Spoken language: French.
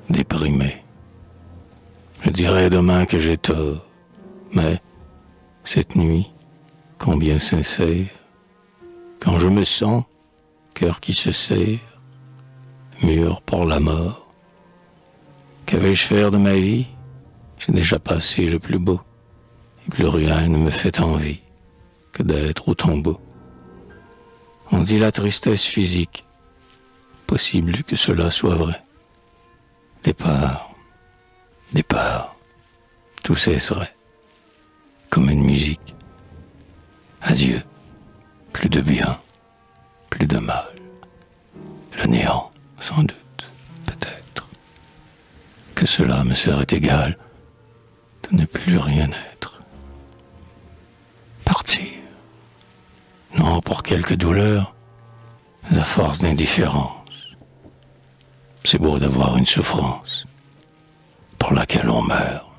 déprimé. Je dirai demain que j'ai tort, mais cette nuit, combien sincère, quand je me sens, cœur qui se serre, mûr par la mort, que vais-je faire de ma vie? J'ai déjà passé le plus beau, et plus rien ne me fait envie que d'être au tombeau. On dit la tristesse physique, possible que cela soit vrai. Départ, départ, tout cesserait, comme une musique. Adieu, plus de bien, plus de mal. Le néant, sans doute, peut-être. Que cela me serait égal de ne plus rien être. Partir, non pour quelque douleur, mais à force d'indifférence. C'est beau d'avoir une souffrance pour laquelle on meurt.